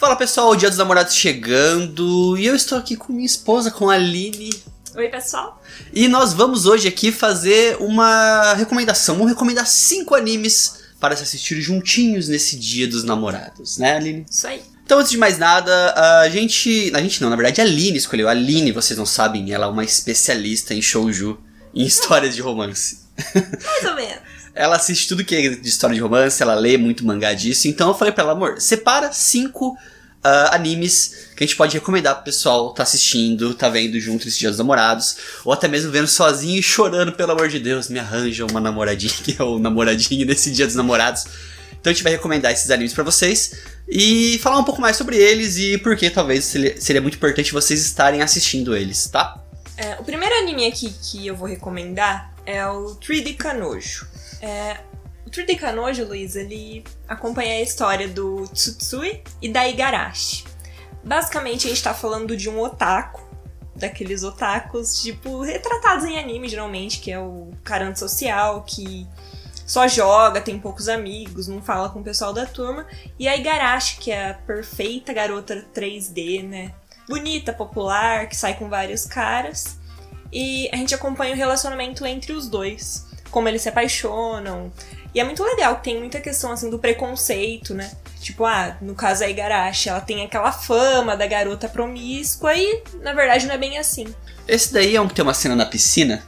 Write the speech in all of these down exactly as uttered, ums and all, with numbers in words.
Fala pessoal, o Dia dos Namorados chegando e eu estou aqui com minha esposa, com a Aline. Oi pessoal. E nós vamos hoje aqui fazer uma recomendação, vamos recomendar cinco animes para se assistir juntinhos nesse Dia dos Namorados, né Aline? Isso aí. Então antes de mais nada, a gente... A gente não, na verdade a Aline escolheu. A Aline, vocês não sabem, ela é uma especialista em shoujo, em histórias de romance. Mais ou menos. Ela assiste tudo que é de história de romance, ela lê muito mangá disso. Então eu falei pra ela, amor, separa cinco uh, animes que a gente pode recomendar pro pessoal tá assistindo, tá vendo junto esse Dia dos Namorados. Ou até mesmo vendo sozinho e chorando, pelo amor de Deus, me arranja uma namoradinha ou namoradinho nesse Dia dos Namorados. Então a gente vai recomendar esses animes pra vocês e falar um pouco mais sobre eles e por que talvez seria muito importante vocês estarem assistindo eles, tá? É, o primeiro anime aqui que eu vou recomendar é o três D Kanojo. É, o três D Kanojo, Luiz, ele acompanha a história do Tsutsui e da Igarashi. Basicamente a gente tá falando de um otaku, daqueles otakus tipo retratados em anime geralmente, que é o cara antissocial, que só joga, tem poucos amigos, não fala com o pessoal da turma. E a Igarashi, que é a perfeita garota três D, né? Bonita, popular, que sai com vários caras. E a gente acompanha o relacionamento entre os dois, como eles se apaixonam. E é muito legal, que tem muita questão assim do preconceito, né? Tipo, ah, no caso a Igarashi, ela tem aquela fama da garota promíscua e, na verdade, não é bem assim. Esse daí é um que tem uma cena na piscina?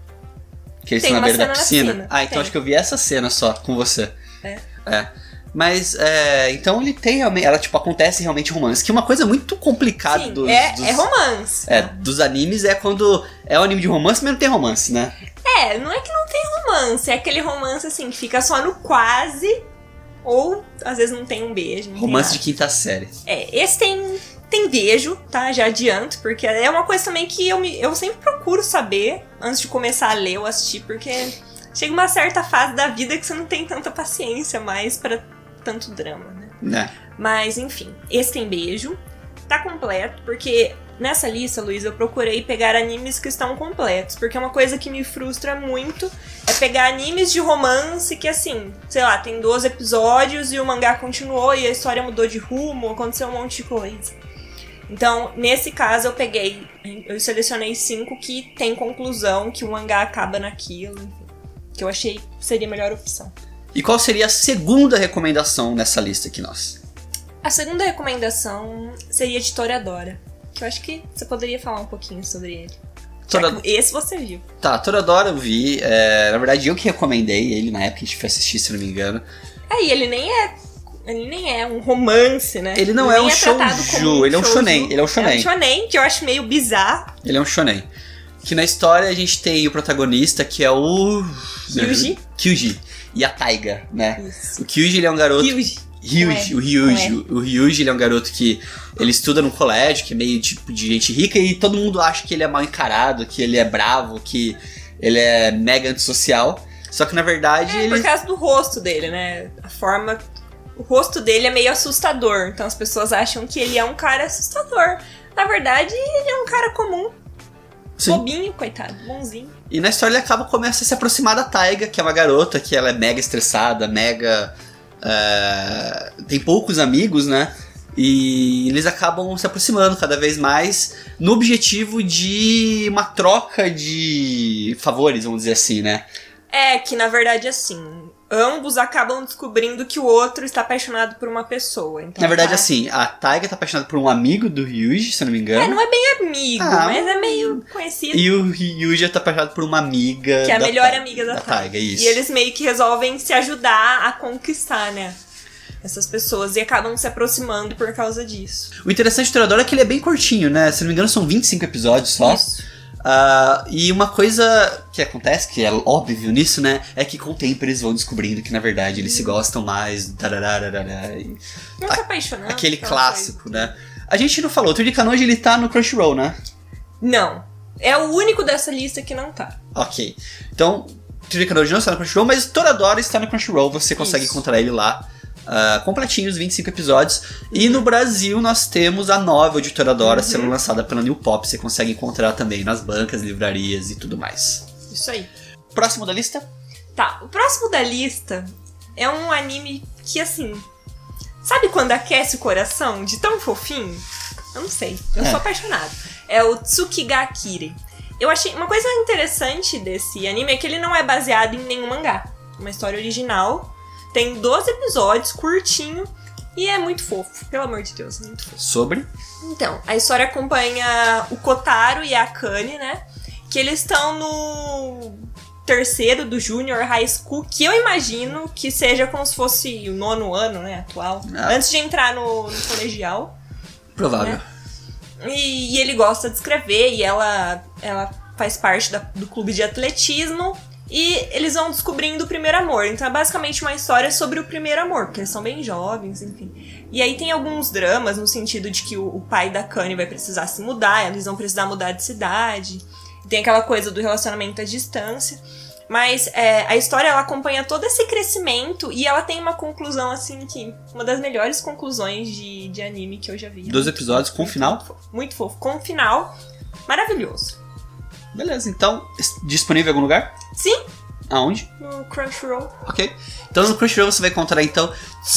Que eles Tem estão na uma beira da cena na piscina? piscina, Ah, então tem. acho que eu vi essa cena só com você. É. É. Mas, é, então ele tem realmente, ela tipo, acontece realmente romance, que é uma coisa muito complicada Sim, dos, é, dos, é romance. é, dos animes, é quando é um anime de romance, mas não tem romance, né? É, não é que não tem romance, é aquele romance assim que fica só no quase, ou às vezes não tem um beijo. Não Romance tem de quinta série. É, esse tem, tem beijo, tá? Já adianto, porque é uma coisa também que eu, me, eu sempre procuro saber antes de começar a ler ou assistir, porque chega uma certa fase da vida que você não tem tanta paciência mais pra tanto drama, né? É. Mas enfim, esse tem beijo, tá completo, porque nessa lista, Luiz, eu procurei pegar animes que estão completos, porque uma coisa que me frustra muito é pegar animes de romance que, assim, sei lá, tem doze episódios e o mangá continuou e a história mudou de rumo, aconteceu um monte de coisa. Então, nesse caso, eu peguei, eu selecionei cinco que tem conclusão, que o mangá acaba naquilo, enfim, que eu achei que seria a melhor opção. E qual seria a segunda recomendação nessa lista aqui, nós? A segunda recomendação seria de Toradora, que eu acho que você poderia falar um pouquinho sobre ele. Tora... Esse você viu. Tá, Toradora eu vi. É, na verdade, eu que recomendei ele na época que a gente foi assistir, se não me engano. É, e ele nem é. Ele nem é um romance, né? Ele não ele é um é tratado shoujo, como um ele é um shoujo. shonen. Ele é um shonen. É um shonen, que eu acho meio bizarro. Ele é um shonen. Que na história a gente tem o protagonista, que é o... Kyuji. Kyuji. E a Taiga, né? Isso. O Kyuji, ele é um garoto... Kyuji. Ryuji, Com o E, Ryuji. com O Ryuji, ele é um garoto que ele estuda num colégio, que é meio tipo de gente rica, e todo mundo acha que ele é mal encarado, que ele é bravo, que ele é mega antissocial. Só que na verdade É, ele... por causa do rosto dele, né? A forma... O rosto dele é meio assustador, então as pessoas acham que ele é um cara assustador. Na verdade, ele é um cara comum. Sim. Bobinho, coitado, bonzinho. E na história ele acaba começa a se aproximar da Taiga, que é uma garota que ela é mega estressada, mega... é, tem poucos amigos, né? E eles acabam se aproximando cada vez mais no objetivo de uma troca de favores, vamos dizer assim, né? É que, na verdade, assim, ambos acabam descobrindo que o outro está apaixonado por uma pessoa. Então, Na verdade, tá... assim, a Taiga tá apaixonada por um amigo do Ryuji, se eu não me engano. É, não é bem amigo, Ah, mas é meio conhecido. E o Ryuji tá apaixonado por uma amiga Que é a da melhor Ta- amiga da, da Taiga. Taiga, isso. E eles meio que resolvem se ajudar a conquistar, né? Essas pessoas. E acabam se aproximando por causa disso. O interessante do Toradora é que ele é bem curtinho, né? Se não me engano, são vinte e cinco episódios só. Isso. Uh, e uma coisa que acontece, que é óbvio nisso, né? É que com o tempo eles vão descobrindo que, na verdade, eles se gostam mais. Tararararara, e... Não se apaixonando. Aquele aquela clássico, coisa. né? A gente não falou, o três D Kanojo, ele tá no Crunchyroll, né? Não. É o único dessa lista que não tá. Ok. Então, o três D Kanojo não está no Crunchyroll, mas Toradora está no Crunchyroll. Você consegue Isso. encontrar ele lá. Uh, completinho, os vinte e cinco episódios. E no Brasil nós temos a novel de Toradora Uhum. sendo lançada pela New Pop. Você consegue encontrar também nas bancas, livrarias e tudo mais. Isso aí. Próximo da lista? Tá, o próximo da lista é um anime que, assim, Sabe quando aquece o coração de tão fofinho? Eu não sei, eu É. sou apaixonada. É o Tsukigakire. Eu achei uma coisa interessante desse anime é que ele não é baseado em nenhum mangá. Uma história original, tem doze episódios, curtinho, e é muito fofo, pelo amor de Deus, é muito fofo. Sobre? Então, a história acompanha o Kotaro e a Akane, né? Que eles estão no terceiro do Junior High School, que eu imagino que seja como se fosse o nono ano, né, atual. Ah. Antes de entrar no, no colegial. Provável. Né? E, e ele gosta de escrever, e ela, ela faz parte da, do clube de atletismo. E eles vão descobrindo o primeiro amor. Então é basicamente uma história sobre o primeiro amor, porque eles são bem jovens, enfim. E aí tem alguns dramas, no sentido de que o, o pai da Kanye vai precisar se mudar, eles vão precisar mudar de cidade. Tem aquela coisa do relacionamento à distância. Mas é, a história, ela acompanha todo esse crescimento e ela tem uma conclusão, assim, que... Uma das melhores conclusões de, de anime que eu já vi. Dois episódios com muito final? Fofo, muito fofo. Com um final maravilhoso. Beleza, então, disponível em algum lugar? Sim, Aonde? no Crunchyroll. Ok. Então no Crunchyroll você vai encontrar, então,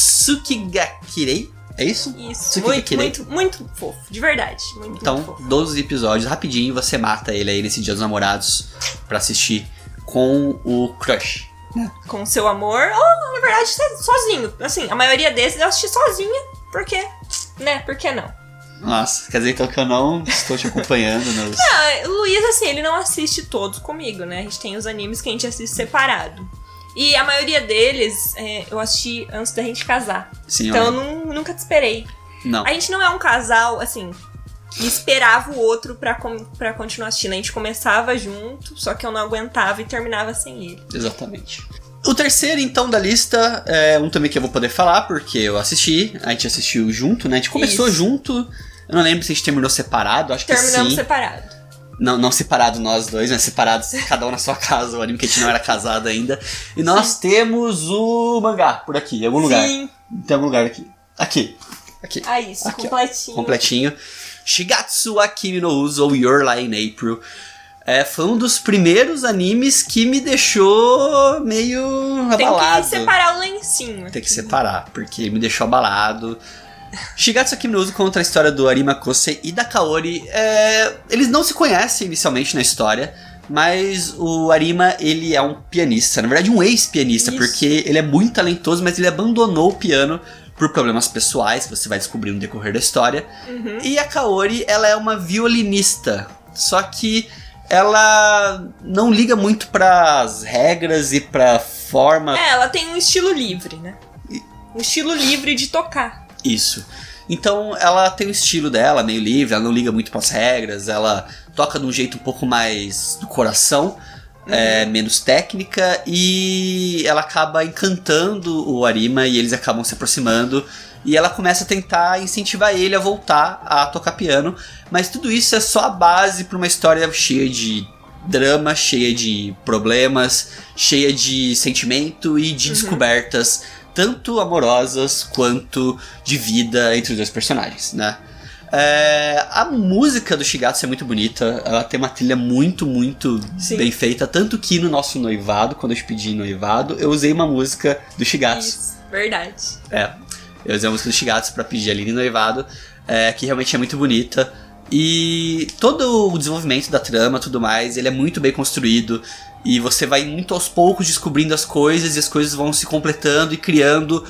Tsukigakirei, é isso? Isso, muito, Tsukigakirei. muito, muito fofo, de verdade. Muito, Então, muito fofo. doze episódios, rapidinho, você mata ele aí nesse Dia dos Namorados pra assistir com o crush. Com seu amor, ou na verdade sozinho. Assim, a maioria desses eu assisti sozinha, porque, né, por que não? Nossa, quer dizer então que eu não estou te acompanhando nos... Ah, o Luiz, assim, ele não assiste todos comigo, né? A gente tem os animes que a gente assiste separado. E a maioria deles é, eu assisti antes da gente casar. Sim, Então eu olha. não, nunca te esperei. Não. A gente não é um casal, assim, que esperava o outro pra, com, pra continuar assistindo. A gente começava junto, só que eu não aguentava e terminava sem ele. Exatamente. O terceiro, então, da lista é um também que eu vou poder falar, porque eu assisti, a gente assistiu junto, né? A gente começou Isso. junto, eu não lembro se a gente terminou separado, acho que Terminamos sim. separado. Não, não separado nós dois, né? Separados, cada um na sua casa, o anime que a gente não era casado ainda. E nós Sim. temos o mangá por aqui, em algum lugar. Sim. Tem algum lugar aqui. Aqui. Aqui. Ah, isso, Aqui, ó. completinho. Completinho. Shigatsu wa Kimi no Uso, ou Your Lie in April. É, foi um dos primeiros animes que me deixou meio Tem abalado. que separar o lencinho. Tem que separar, porque me deixou abalado. Shigatsu wa Kimi no Uso conta a história do Arima Kosei e da Kaori. É, eles não se conhecem inicialmente na história, mas o Arima, ele é um pianista. Na verdade, um ex-pianista, Isso. porque ele é muito talentoso, mas ele abandonou o piano por problemas pessoais, que você vai descobrir no decorrer da história. Uhum. E a Kaori, ela é uma violinista, só que ela não liga muito pras regras e pra forma. É, ela tem um estilo livre, né? Um estilo livre de tocar. Isso. Então ela tem o estilo dela, meio livre, ela não liga muito pras regras, ela toca de um jeito um pouco mais do coração, uhum. é, menos técnica, e ela acaba encantando o Arima e eles acabam se aproximando. E ela começa a tentar incentivar ele a voltar a tocar piano. Mas tudo isso é só a base para uma história cheia de drama, cheia de problemas, cheia de sentimento e de uhum. descobertas, tanto amorosas quanto de vida entre os dois personagens, né? É, a música do Shigatsu é muito bonita, ela tem uma trilha muito, muito Sim. bem feita. Tanto que no nosso noivado, quando eu te pedi noivado, eu usei uma música do Shigatsu. Isso, verdade. É. Eu usei a música do Shigatsu pra pedir ali no noivado, é, que realmente é muito bonita. E todo o desenvolvimento da trama, tudo mais, ele é muito bem construído. E você vai muito aos poucos descobrindo as coisas, e as coisas vão se completando e criando,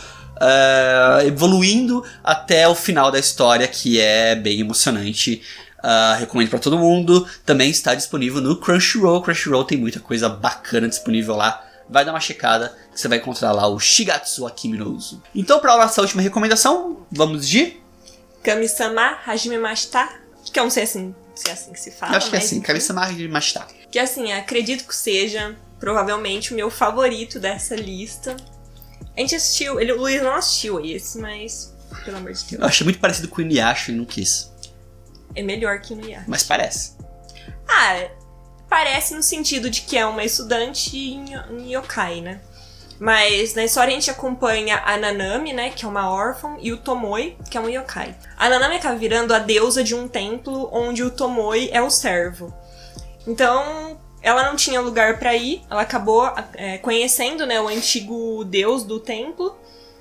uh, evoluindo até o final da história, que é bem emocionante. Uh, recomendo pra todo mundo. Também está disponível no Crunchyroll. Crunchyroll tem muita coisa bacana disponível lá. Vai dar uma checada, que você vai encontrar lá o Shigatsu wa Kimi no Uso. Então, para a nossa última recomendação, vamos de... Kami-sama Hajime Mashita. Que eu não sei assim, se é assim que se fala. Eu acho que é mas assim, Kami-sama Hajime Mashita. Que assim, acredito que seja provavelmente o meu favorito dessa lista. A gente assistiu, ele, o Luiz não assistiu esse, mas pelo amor de Deus. Eu achei muito parecido com o Inuyasha e não quis. É melhor que o Inuyasha. Mas parece. Ah, parece no sentido de que é uma estudante em yokai, né? Mas na história a gente acompanha a Nanami, né, que é uma órfã, e o Tomoi, que é um yokai. A Nanami acaba virando a deusa de um templo onde o Tomoi é o servo. Então, ela não tinha lugar pra ir, ela acabou é, conhecendo, né, o antigo deus do templo.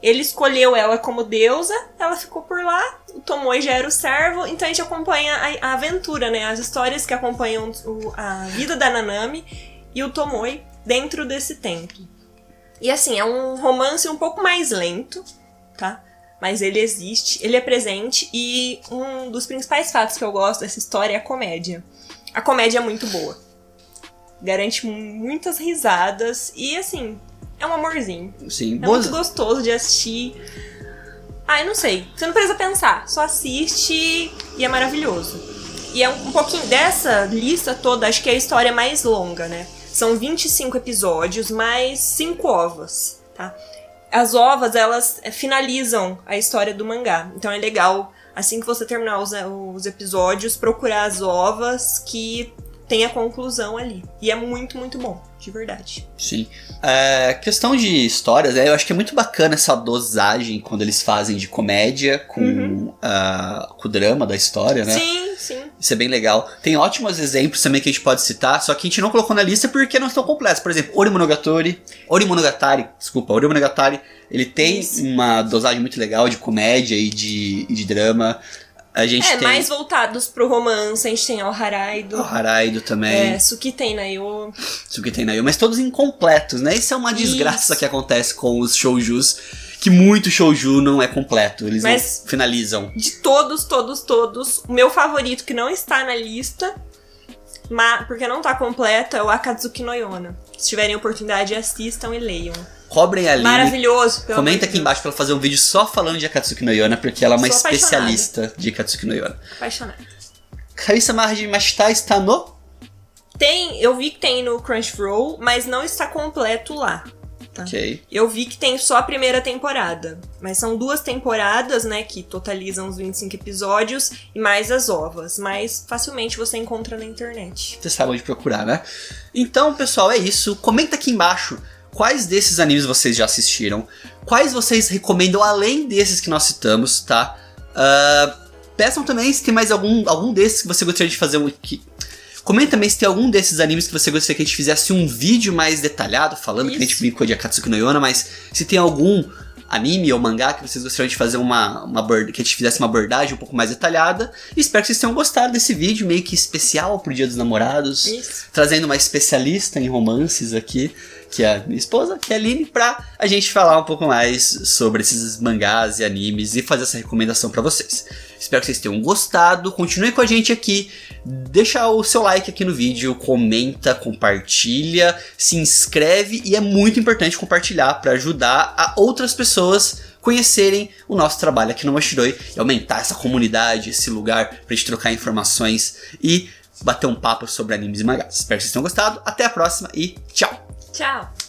Ele escolheu ela como deusa, ela ficou por lá, o Tomoe já era o servo, então a gente acompanha a, a aventura, né? As histórias que acompanham o, a vida da Nanami e o Tomoe dentro desse templo. E assim, é um romance um pouco mais lento, tá? Mas ele existe, ele é presente, e um dos principais fatos que eu gosto dessa história é a comédia. A comédia é muito boa. Garante muitas risadas e, assim, é um amorzinho. Sim, é boas... muito gostoso de assistir. Ah, eu não sei. Você não precisa pensar. Só assiste e é maravilhoso. E é um, um pouquinho dessa lista toda, acho que é a história mais longa, né? São vinte e cinco episódios, mais cinco ovas, tá? As ovas, elas finalizam a história do mangá. Então é legal, assim que você terminar os, os episódios, procurar as ovas que tem a conclusão ali. E é muito, muito bom, de verdade. Sim. É, questão de histórias, né? Eu acho que é muito bacana essa dosagem quando eles fazem de comédia com, uhum. uh, com o drama da história, né? Sim, sim. Isso é bem legal. Tem ótimos exemplos também que a gente pode citar, só que a gente não colocou na lista porque não estão completos. Por exemplo, Ori Monogatari, Ori Monogatari, desculpa, Ori Monogatari, ele tem Isso. uma dosagem muito legal de comédia e de, e de drama. A gente é, tem... mais voltados pro romance, a gente tem o Haraido. O Haraido também. É, Sukitei Nayo. Sukitei Nayo, mas todos incompletos, né? Isso é uma desgraça Isso. que acontece com os shoujus, que muito shouju não é completo, eles mas não finalizam. De todos, todos, todos, o meu favorito que não está na lista, mas, porque não tá completo, é o Akatsuki no Yona. Se tiverem oportunidade, assistam e leiam. Cobrem a Aline. Maravilhoso. Comenta aqui embaixo pra ela fazer um vídeo só falando de Akatsuki no Yona, porque ela é uma Sou especialista apaixonada. de Akatsuki no Yona. Apaixonada. Kari-sama Hajimashita está no... Tem, eu vi que tem no Crunchyroll, mas não está completo lá. Tá? Ok. Eu vi que tem só a primeira temporada. Mas são duas temporadas, né, que totalizam os vinte e cinco episódios e mais as ovas. Mas facilmente você encontra na internet. Você sabe onde procurar, né? Então, pessoal, é isso. Comenta aqui embaixo quais desses animes vocês já assistiram, quais vocês recomendam além desses que nós citamos, tá? Uh, peçam também se tem mais algum, algum desses que você gostaria de fazer um... Que... Comenta também se tem algum desses animes que você gostaria que a gente fizesse um vídeo mais detalhado, falando Isso. que a gente brincou de Akatsuki no Yona, mas se tem algum anime ou mangá que vocês gostariam de fazer uma, uma que a gente fizesse uma abordagem um pouco mais detalhada. E espero que vocês tenham gostado desse vídeo meio que especial pro Dia dos Namorados, Isso. trazendo uma especialista em romances aqui, que é a minha esposa, que é a Aline, pra a gente falar um pouco mais sobre esses mangás e animes e fazer essa recomendação pra vocês. Espero que vocês tenham gostado, continue com a gente aqui, deixa o seu like aqui no vídeo, comenta, compartilha, se inscreve e é muito importante compartilhar para ajudar a outras pessoas conhecerem o nosso trabalho aqui no Mochiroi e aumentar essa comunidade, esse lugar pra gente trocar informações e bater um papo sobre animes e mangás. Espero que vocês tenham gostado, até a próxima e tchau! Tchau!